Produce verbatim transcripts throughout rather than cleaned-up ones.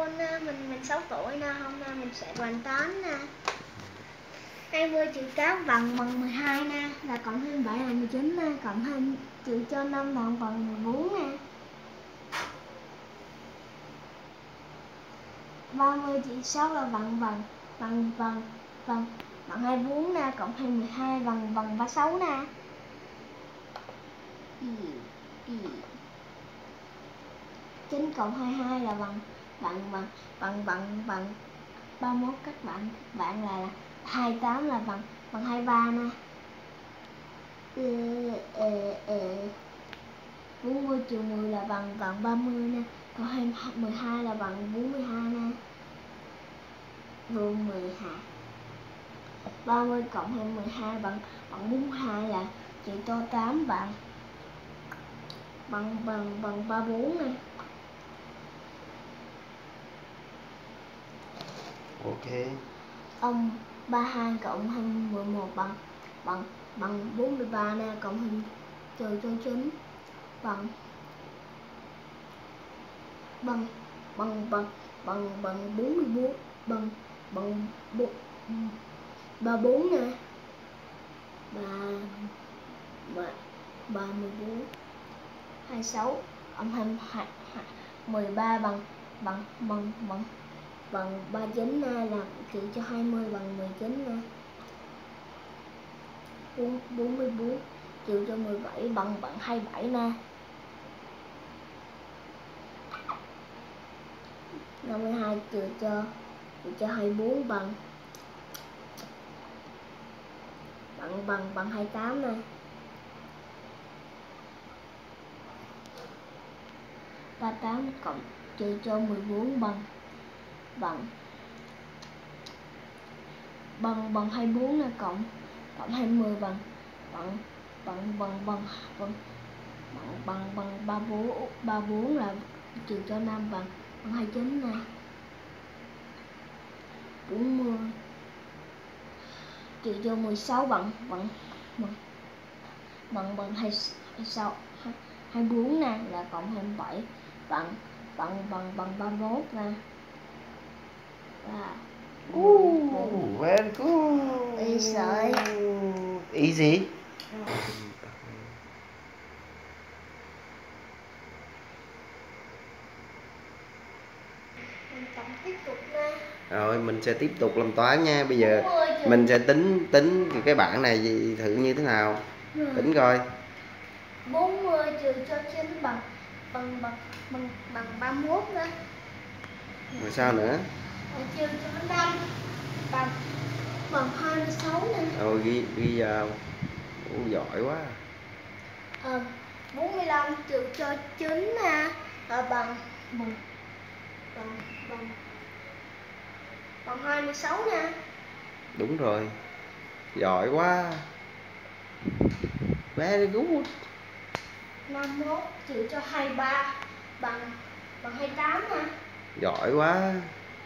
luôn nè, mình mình sáu tuổi nè, hôm nay mình sẽ hoàn toán nè. hai mươi trừ tám bằng bằng mười hai nè, là cộng thêm bảy là mười chín nè, cộng thêm trừ cho năm bằng bằng mười bốn nè. ba mươi trừ sáu là bằng bằng bằng bằng bằng bằng hai mươi bốn nè, cộng thêm mười hai bằng bằng ba mươi sáu nè. chín cộng hai mươi hai là bằng bằng bằng bằng bằng bằng ba mươi mốt các bạn. Các bạn là, là hai mươi tám là bằng bằng hai mươi ba nè. bốn mươi trừ mười là bằng bằng ba mươi nè. Cộng hai mười hai là bằng bốn mươi hai nè. Vương mười hai. ba mươi cộng thêm mười hai bằng bằng bốn mươi hai là trừ cho tám bằng bằng bằng bằng ba mươi bốn nè. Ok. Ông ba mươi hai cộng thêm mười một bằng bằng bằng bốn mươi ba nè, cộng thêm trừ cho chín bằng bằng bằng bằng bằng bằng bốn mươi bốn bằng bằng bốn ba mươi bốn nè. ba ba ba mươi bốn hai mươi sáu cộng thêm mười ba bằng bằng bằng bằng bằng ba mươi chín nè, là trừ cho hai mươi bằng mười chín nè. bốn mươi bốn trừ cho mười bảy bằng bằng hai mươi bảy nè. năm mươi hai trừ cho trừ cho hai mươi bốn bằng bằng bằng bằng hai mươi tám nè. ba mươi tám cộng trừ cho mười bốn bằng bằng bằng bằng hai mươi bốn nè, cộng cộng hai mươi bằng bằng bằng bằng bằng bằng bằng bằng bằng ba mươi bốn ba mươi bốn là trừ cho năm bằng bằng hai mươi chín nè. bốn mươi trừ cho mười sáu bằng bằng bằng bằng bằng hai mươi sáu hai mươi bốn nè, là cộng thêm bảy bằng bằng bằng bằng ba mươi mốt nè. Và Ooh, very good. Easy. Easy. Tiếp tục nha. Rồi mình sẽ tiếp tục làm toán nha. Bây giờ mình sẽ tính tính cái bảng này gì thử như thế nào. Rồi. Tính coi. bốn mươi trừ cho chín bằng bằng bằng bằng bằng ba mươi mốt nữa. Rồi sao nữa? Rồi trừ cho năm bằng bằng hai mươi sáu nè. Rồi ghi ghi vào. Ồ, giỏi quá. Ờ, bốn mươi lăm trừ cho chín nè, là bằng bằng bằng bằng bằng hai mươi sáu nè. Đúng rồi. Giỏi quá. Very good. năm mươi mốt trừ cho hai mươi ba bằng bằng hai mươi tám nè. Giỏi quá.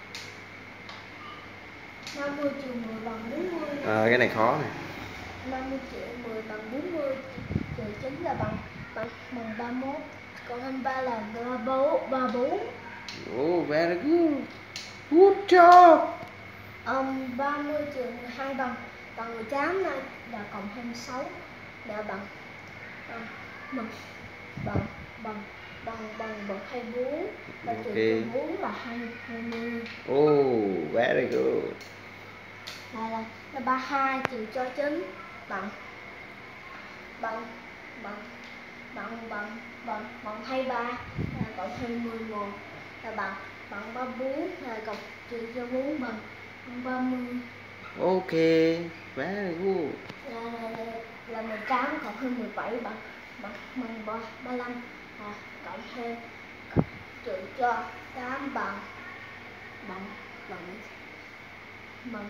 năm mươi trừ mười bằng bốn mươi nè. À, cái này khó nè. năm mươi trừ mười bằng bốn mươi, trừ chín là bằng bằng bằng ba mươi mốt, còn hai mươi ba là ba mươi bốn. Oh, very good. Good job. Um, ba mươi trừ mười hai bằng bằng mười tám nè, là cộng hai mươi sáu là bằng bằng bằng bằng bằng bằng bằng bằng hai mươi bốn, và trừ cho bốn là hai mươi. Oh, very good. Là là, là ba mươi hai trừ cho chín bằng bằng bằng bằng bằng bằng bằng hai mươi ba, là cộng thêm mười một là bằng bằng ba mươi bốn, là cộng trừ cho bốn bằng bằng ba mươi. Ok, very good. Là là, là, là mười tám cộng thêm mười bảy bằng bằng bằng ba mươi lăm, là cộng thêm cộng, trừ cho tám bằng bằng bằng bằng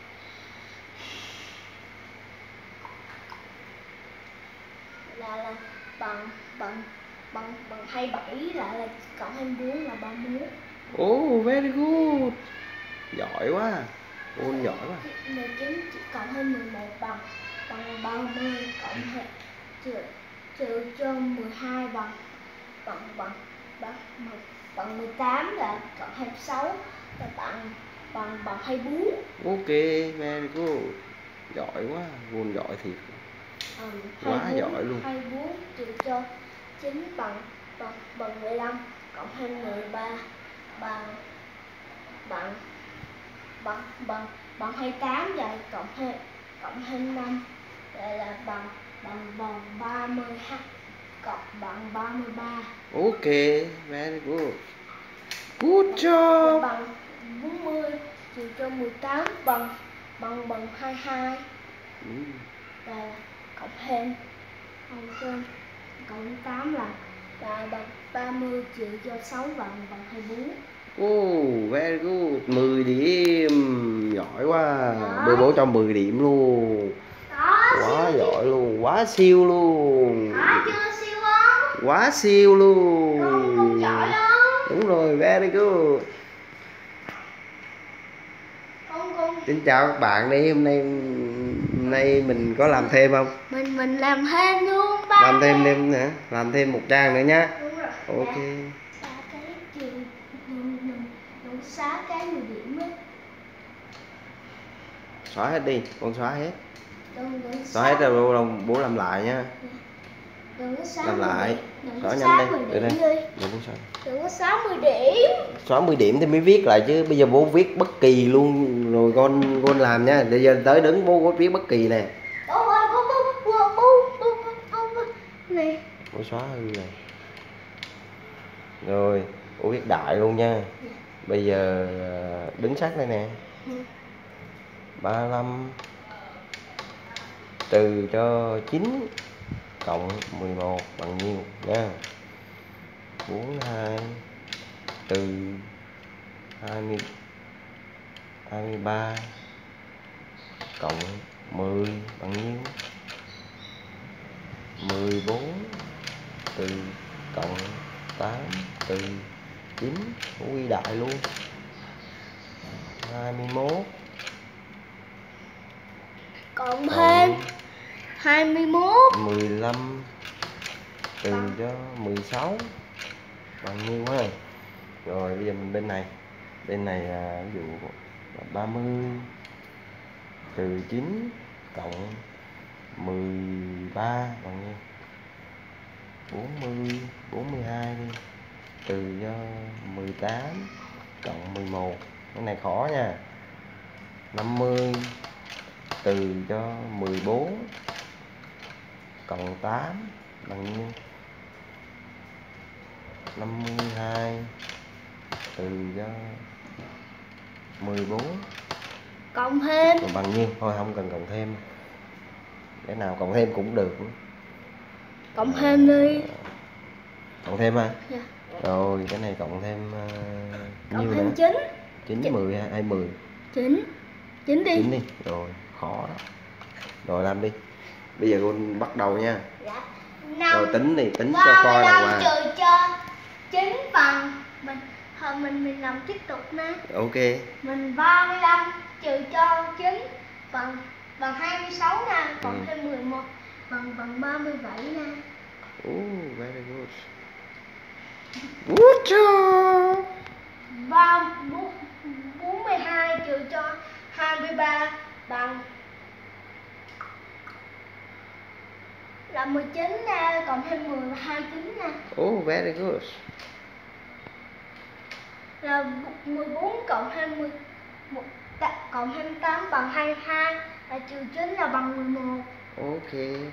là là bằng bằng bằng bằng hai mươi bảy, lại là cộng hai mươi bốn là ba mươi mốt. Oh, very good. Giỏi quá. Ôn giỏi quá. mười chín cộng thêm mười một bằng bằng ba mươi, cộng thêm trừ trừ cho mười hai bằng bằng bằng ba mươi. bằng mười tám là cộng hai mươi sáu là bằng bằng bằng hai mươi bốn. Ok, very good. Giỏi quá, Gun giỏi thiệt. Ừ, Quá hai mươi bốn, giỏi luôn. hai mươi bốn trừ cho chín bằng bằng bằng mười lăm cộng hai mươi ba bằng bằng bằng bằng bằng hai mươi tám và cộng hai cộng hai mươi lăm là, là bằng bằng bằng ba mươi hai cộng bằng ba mươi ba. Ok, very good. Good job. Bằng bốn mươi trừ cho mười tám bằng bằng bằng hai mươi hai. Ừ. Là cộng thêm cộng thêm cộng tám là là bằng ba mươi trừ cho sáu bằng bằng hai mươi bốn. Oh, very good. mười điểm. Giỏi quá. Đó. Bê bố cho mười điểm luôn. Đó, Quá siêu giỏi luôn, quá siêu luôn. Đó, chưa siêu không? Quá siêu luôn. Con, con giỏi lắm. Đúng rồi, very good. Con con Xin chào các bạn đi, hôm nay hôm nay mình có làm thêm không? Mình mình làm thêm luôn ba. Làm thêm thêm nữa, làm thêm một trang nữa nhá. Đúng rồi. Ok. Xá cái trường mình mình mình xá cái mười điểm á. Xóa hết đi, con xóa hết. Đừng, đừng Xóa hết rồi bố, bố làm lại nha. Đừng có xá Làm lại. Đừng Xóa có nhanh xá đi. mười Để đây. điểm đi. Để bố xóa. Đừng có sáu mươi điểm. Xóa mười điểm thì mới viết lại chứ, bây giờ bố viết bất kỳ luôn rồi con con làm nha. Bây giờ tới đứng bố viết bất kỳ nè. Bố ơi, bố bố bố bố bố bố bố này. Bố xóa hư này. Rồi, bố viết đại luôn nha. Bây giờ đứng sát đây nè. ba mươi lăm trừ cho chín cộng mười một bằng nhiêu nha. bốn mươi hai trừ hai mươi hai mươi ba cộng mười bằng nhiêu. mười bốn trừ cộng tám trừ chín, quy đại luôn. hai mươi mốt Cộng thêm hai mươi mốt mười lăm trừ cho mười sáu bằng nhiêu ha. Rồi bây giờ mình bên này, bên này là ví dụ là ba mươi trừ chín cộng mười ba bằng nhiêu. bốn mươi, bốn mươi hai đi, trừ cho mười tám cộng mười một, cái này khó nha. năm mươi trừ cho mười bốn cộng tám bằng nhiêu. năm mươi hai trừ cho mười bốn cộng thêm còn bằng nhiêu. Thôi không cần cộng thêm, cái nào cộng thêm cũng được. cộng thêm đi. Cộng thêm ha. Dạ. Rồi cái này cộng thêm uh, Cộng nhiêu thêm nữa. chín. chín, mười hay mười. chín. chín đi. chín đi. Rồi khó đó. Rồi làm đi. Bây giờ con bắt đầu nha. Dạ. Rồi tính đi, tính cho coi nào mà. trừ cho chín bằng mình thôi mình mình làm tiếp tục nè. Ok. Mình ba mươi lăm trừ cho chín bằng bằng hai mươi sáu nè, cộng Ừ. thêm mười một bằng bằng ba mươi bảy nè. Oh, very good. Good job. Ba bốn mươi hai trừ cho hai mươi ba bằng là mười chín nè, cộng thêm mười là hai mươi chín nè. Oh, very good. Là mười bốn cộng thêm mười một cộng thêm tám bằng hai mươi hai, là trừ chín là bằng mười một. Ok.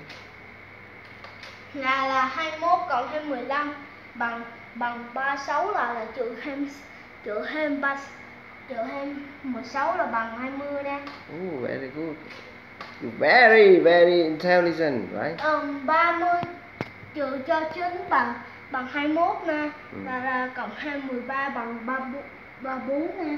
Là là hai mươi mốt cộng thêm mười lăm bằng bằng ba mươi sáu, là là trừ thêm trừ thêm ba trừ thêm mười sáu là bằng hai mươi nè. Oh, very good. You're very very intelligent, right? Um, ba mươi trừ cho chín bằng bằng hai mươi mốt nè. Ừ. Là là cộng thêm mười ba bằng ba mươi bốn nè.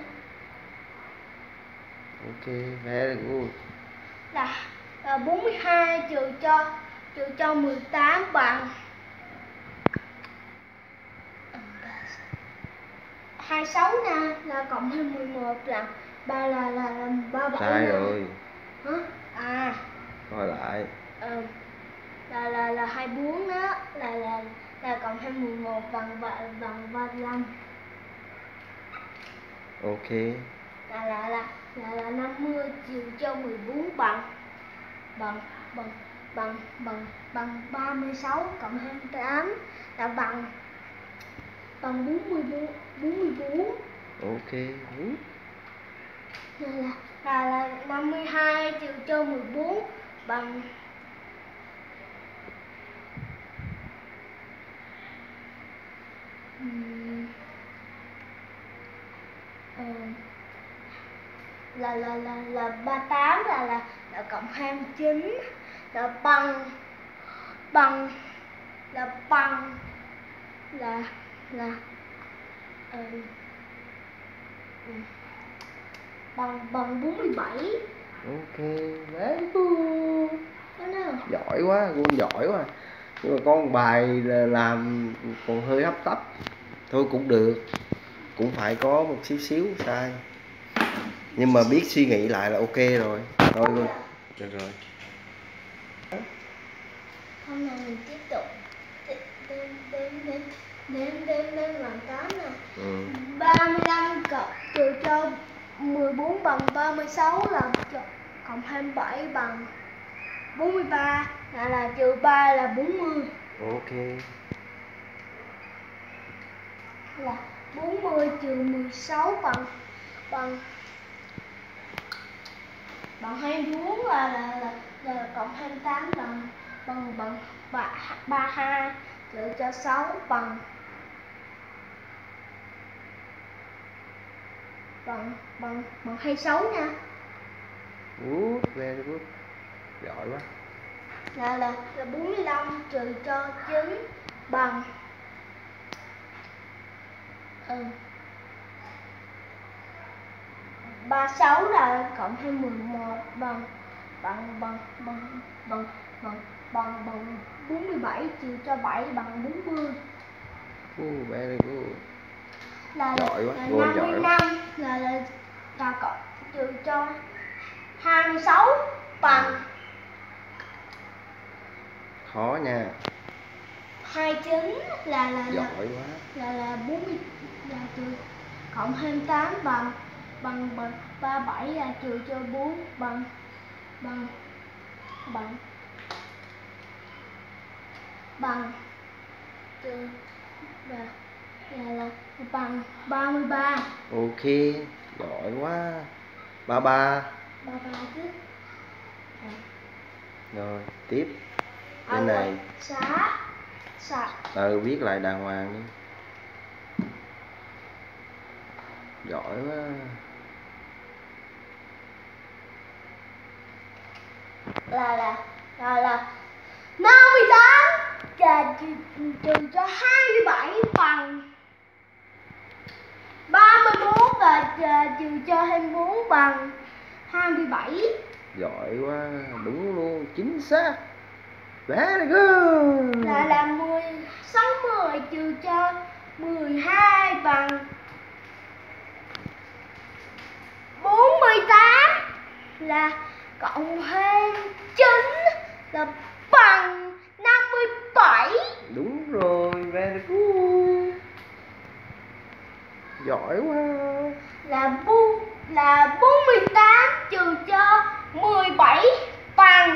Ok, very good. Là, là bốn mươi hai trừ cho trừ cho mười tám bằng hai mươi sáu nè, là cộng thêm mười một là ba là là, là ba mươi bảy. Sai nè. rồi. Hả? À. Coi lại. Ừ. Là là là hai mươi bốn đó, là là là cộng thêm mười một bằng bằng bằng ba mươi lăm. Ok. Là là là là là năm mươi trừ cho mười bốn bằng bằng bằng bằng bằng bằng ba mươi sáu cộng hai mươi tám là bằng bằng bốn mươi bốn bốn mươi bốn. Ok. Good. Là là là, là năm mươi hai trừ cho mười bốn bằng ừm, ờ, là là là là ba mươi tám là là là cộng hai mươi chín là bằng bằng là bằng là là ờ, ừ, bằng bằng bốn mươi bảy. Ok. Very good. Có nào? Giỏi quá, con giỏi quá. Nhưng mà con bài là làm còn hơi hấp tấp. Thôi cũng được. Cũng phải có một xíu xíu sai. Nhưng mà biết suy nghĩ lại là ok rồi. Thôi luôn. Được rồi. Hôm nay mình tiếp tục đếm đếm đếm đếm đếm đếm bằng tám nè. Ừ. ba mươi lăm cộng trừ cho mười bốn bằng ba mươi sáu là cộng hai mươi bảy bằng bốn mươi ba là là trừ ba là bốn mươi. Ok. Là bốn mươi trừ mười sáu bằng bằng bằng hai mươi bốn là là là, là cộng hai mươi tám bằng bằng bằng ba ba hai trừ cho sáu bằng bằng bằng bằng hai mươi sáu nha. Good, very good. Giỏi quá. Là là là bốn mươi lăm trừ cho chín bằng ừ, ba mươi sáu là cộng thêm mười một bằng bằng bằng bằng bằng bằng bằng bằng bốn mươi bảy trừ cho bảy bằng bốn mươi. Uh, very good. Là Giỏi quá, là con năm giỏi mươi quá. lăm là là là cộng trừ cho hai mươi sáu bằng Khó nha. hai mươi chín là là là Giỏi quá. là là bốn mươi là trừ cộng hai mươi tám bằng bằng bằng ba mươi bảy là trừ cho bốn bằng bằng bằng bằng trừ là là là bằng ba mươi ba. Ok, giỏi quá. Ba ba. ba mươi ba chứ. À. Rồi, tiếp. À, Cái này xá xá tờ viết lại đàng hoàng đi. Giỏi quá. là là là là năm mươi tám là trừ, trừ cho hai mươi bảy bằng ba mươi bốn và trừ cho hai mươi bốn bằng hai mươi bảy. Giỏi quá, đúng luôn, chính xác. Very good. Là là mười sáu mươi trừ cho mười hai bằng bốn mươi tám là cộng thêm chín là bằng năm mươi bảy. Đúng rồi, very good. Giỏi quá. Là bu là bốn mươi tám trừ cho mười bảy bằng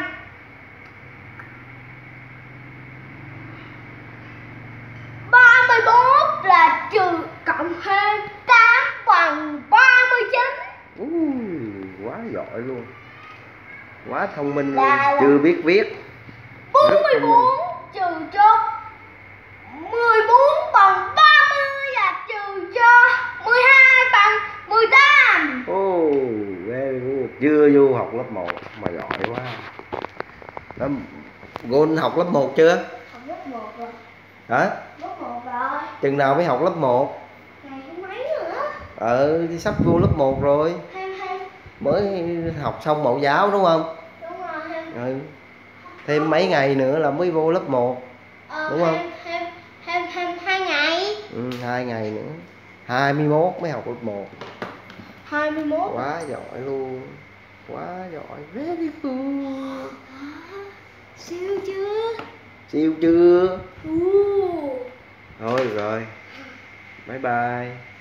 ba mươi bốn là trừ cộng thêm tám bằng ba mươi chín. Ui, quá giỏi luôn. Quá thông minh Là- luôn, là- chưa biết viết. bốn Rất mươi thông minh. bốn trừ cho mười bốn bằng ba mươi là trừ cho mười hai bằng mười tám. Oh, very good. Chưa vô học lớp một mà giỏi quá. Đó, Gold học lớp một chưa? Học lớp một rồi. Hả? Lớp một rồi. Chừng nào mới học lớp một? Ngày thứ mấy nữa? Ờ, thì sắp vô lớp một rồi. Thêm thêm. Mới học xong mẫu giáo đúng không? Đúng rồi thêm. Ừ. Thêm mấy ngày nữa là mới vô lớp một. Ờ, Đúng không? thêm thêm thêm thêm hai ngày. Ừ, hai ngày nữa. hai mươi mốt mới học lớp một. hai mươi mốt. Quá giỏi luôn. Quá giỏi. Very good. Siêu chưa? Siêu chưa? Uh. Thôi rồi. Bye bye.